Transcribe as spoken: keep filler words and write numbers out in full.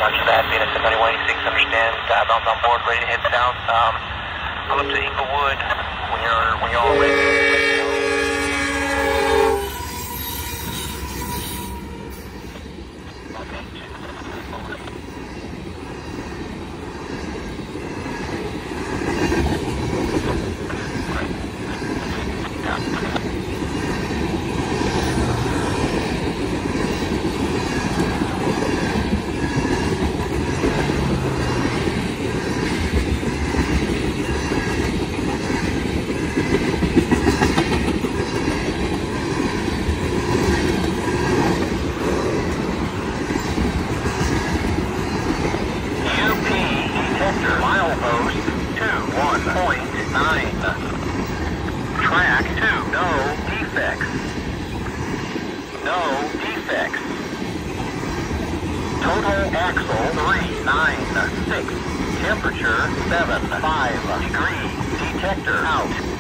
Roger that. Venus at ninety-one eighty-six, understand. Outbound on board, ready to head south. Um, I'll up to Inglewood when you're when you're all ready. Track two, no defects. No defects. Total axle three nine six. Temperature seven five degrees. Detector out.